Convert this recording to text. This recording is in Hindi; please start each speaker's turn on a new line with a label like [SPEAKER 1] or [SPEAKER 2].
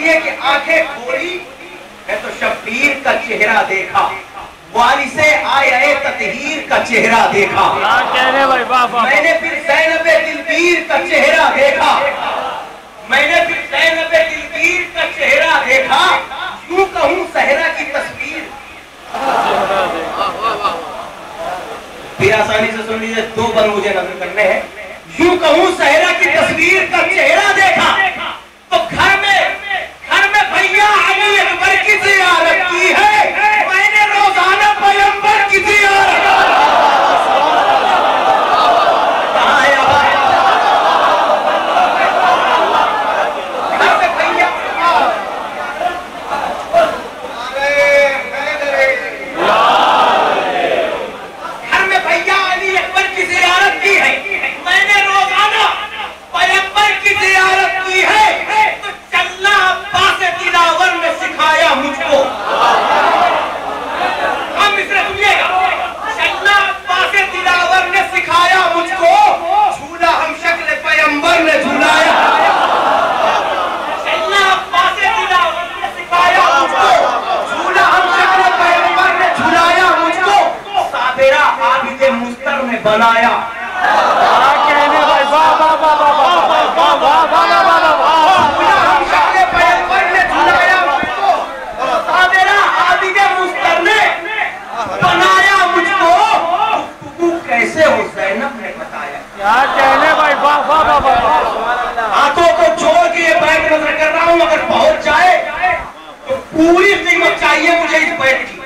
[SPEAKER 1] सुनिए कि आंखें खोली मैं तो शब्बीर का चेहरा देखा, वाली से आए ततहीर का चेहरा देखा।
[SPEAKER 2] कहने भाई बाबा
[SPEAKER 1] मैंने फिर ज़ैनब दिलगीर का चेहरा देखा, मैंने फिर ज़ैनब दिलगीर का चेहरा देखा। यूं कहूं सहरा की तस्वीर, फिर आसानी से सुन लीजिए, दो बल मुझे नजर करने हैं। यूं कहूं सहरा की तस्वीर का चेहरा देखा तो घर में भैया अली अकबर की ज़ियारत की है, मैंने रोजाना पैगंबर की ज़ियारत। कहाँ है आवाज़? घर में भैया अली अकबर की ज़ियारत की है, मैंने रोजाना पैगंबर की ज़ियारत की है। तो चलना अब्बास दिलावर ने सिखाया मुझको, हम इसे सुनिएगा, चलना अब्बास दिलावर ने सिखाया मुझको, झूला हम शक्ल पैगंबर ने झूलाया। चलना अब्बास दिलावर ने सिखाया मुझको, झूला हम शक्ल पैगंबर ने झूलाया मुझको, साबिरा आबिद मुस्तर ने बनाया।
[SPEAKER 2] कहने भाई बाबा बाबा बाबा बाबा
[SPEAKER 1] हम शक्ल पैगंबर ने झूलाया मुझको, साबिरा आबिद मुस्तर ने बनाया मुझको। तू कैसे हो ज़ैनब ने बताया।
[SPEAKER 2] क्या कहने भाई बाबा बाबा
[SPEAKER 1] हाथों को छोड़ के ये बैठ नजर कर रहा हूं, अगर पहुंच जाए तो पूरी कीमत चाहिए मुझे इस बैठ की।